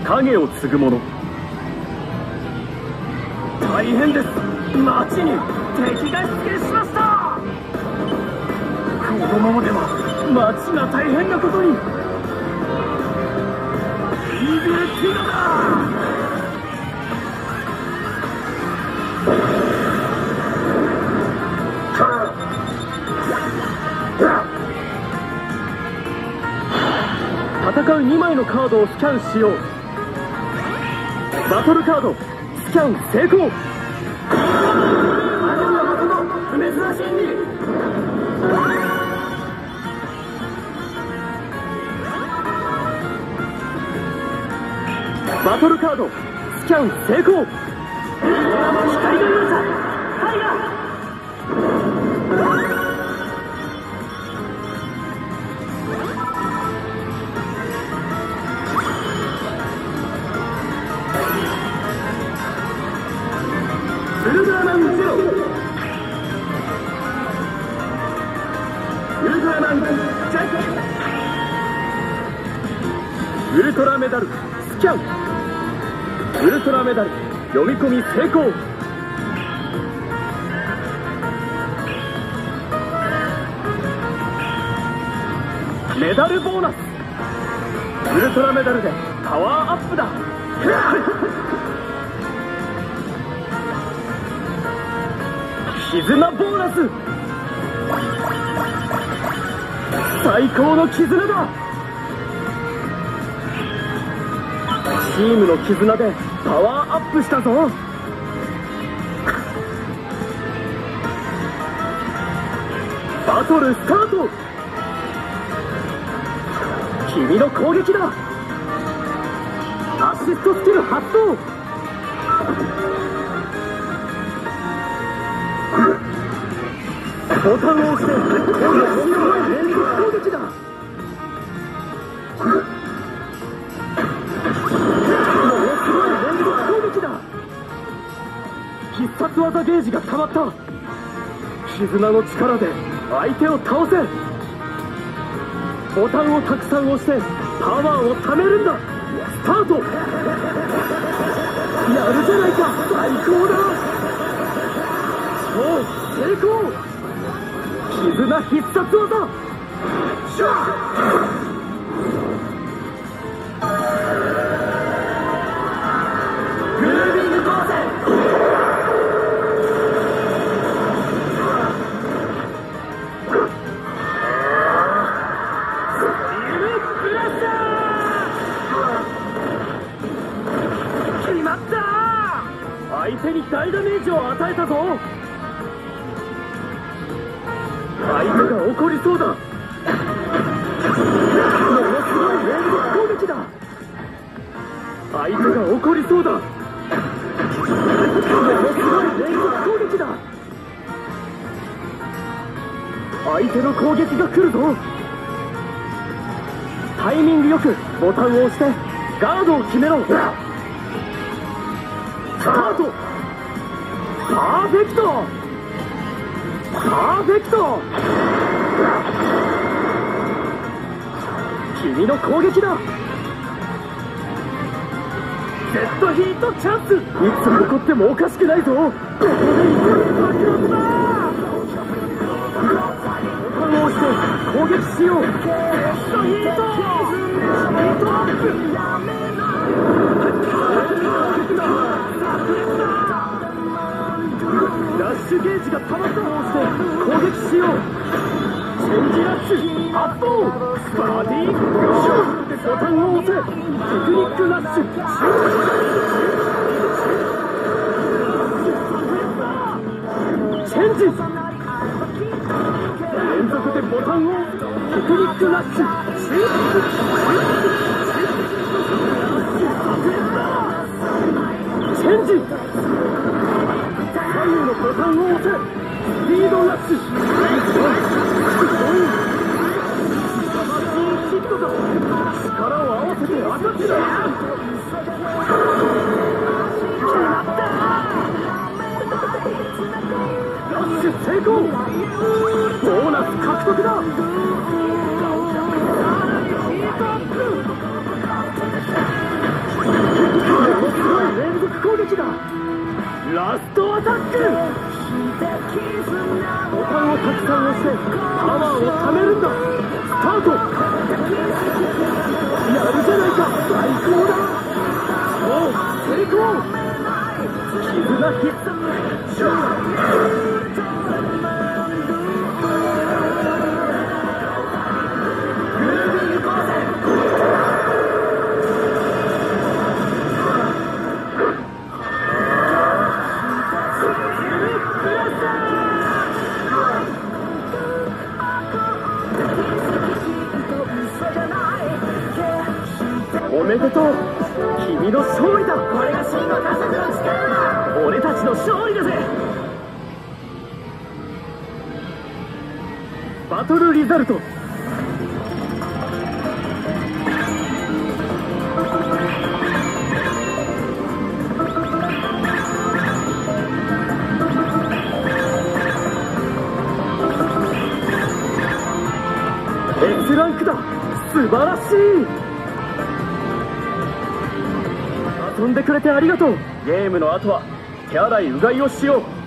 影を継ぐ者。大変です。町に敵が出現しました。このままでは町が大変なことに。イーグルティガだ。戦う2枚のカードをスキャンしよう。バトルカードスキャン成功。珍しいにバトルカードスキャン成功。光の勇者タイガー。ウルトラマンゼロ。ウルトラマンジャック。ウルトラメダルスキャン。ウルトラメダル読み込み成功。メダルボーナス。ウルトラメダルでパワーアップだ。絆ボーナス。最高の絆だ。チームの絆でパワーアップしたぞ。バトルスタート。君の攻撃だ。アシストスキル発動。ボタンを押して連続攻撃だ。必殺技ゲージが溜まった。絆の力で相手を倒せ。ボタンをたくさん押してパワーを貯めるんだ。スタート。やるじゃないか。最高だ。超成功。絆必殺技。シャー。グルービング当選。決まった。相手に大ダメージを与えたぞ。相手が怒りそうだ。ものすごい連続攻撃だ。相手が怒りそうだ。ものすごい連続攻撃だ。相手の攻撃が来るぞ。タイミングよくボタンを押してガードを決めろ。スタート。パーフェクト。パーフェクト。君の攻撃だ。デッドヒートチャンス。いつ起こってもおかしくないぞ。ここで一発爆発だ。ボタンを押して攻撃しよう。デッドヒート。ヒートアップ。ラッシュゲージが溜まったのを押して攻撃しよう。チェンジラッシュ発動。バディシュー。ボタンを押せ。テクニックラッシュシュー。チェンジ。連続でボタンを押す。テクニックラッシュシュー。チェンジ。左右のボタンを押せ。スピードラッシュ。力を合わせてアタックだ。ラッシュ成功。ボーナス獲得だ。ヒートアップ。 ラストアタック。ボタンをたくさん押してパワーを貯めるんだ。スタート。やるじゃないか。最高だ。もう成功。絆必須。おめでとう。君の勝利だ。これが真の家族の力。俺たちの勝利だぜ。バトルリザルト。S ランクだ。素晴らしい。遊んでくれてありがとう。ゲームの後は手洗いうがいをしよう。